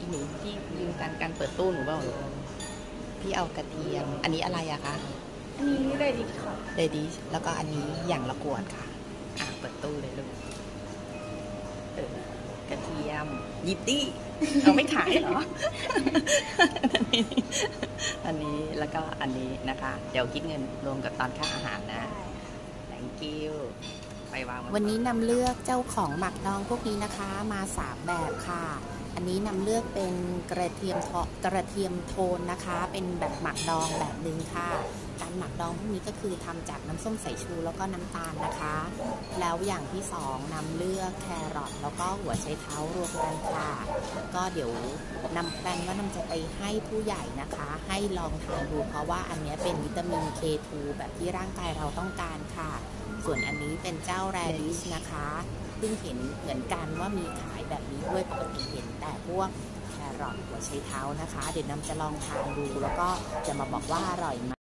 หนูที่ยืนการเปิดตู้หนูเปล่าพี่เอากระเทียมอันนี้อะไรอะคะอันนี้เลยดีค่ะเดดิชแล้วก็อันนี้อย่างละขวดค่ะเปิดตู้เลยลูกกระเทียมหยิบดิเอาไม่ขายเหรอ อันนี้แล้วก็อันนี้นะคะเดี๋ยวคิดเงินรวมกับตอนค่าอาหารนะ thank you ไปวางวันนี้นำเลือกเจ้าของหมักดองพวกนี้นะคะมา3แบบค่ะอันนี้นำเลือกเป็นกระเทียมโทนนะคะเป็นแบบหมักดองแบบนึงค่ะการหมักดองพวกนี้ก็คือทำจากน้ำส้มสายชูแล้วก็น้ำตาลนะคะแล้วอย่างที่2นำเลือกแครอทแล้วก็หัวไชเท้ารวมกันค่ะก็เดี๋ยวนำแปลนว่านำจะไปให้ผู้ใหญ่นะคะให้ลองทานดูเพราะว่าอันนี้เป็นวิตามิน K2 แบบที่ร่างกายเราต้องการค่ะส่วนอันนี้เป็นเจ้าแรดิชนะคะเพิ่งเห็นเหมือนกันว่ามีขายแบบนี้ด้วยปกติเห็นแต่พวกแครอทหัวไชเท้านะคะเดี๋ยวนำจะลองทานดูแล้วก็จะมาบอกว่าอร่อยไหม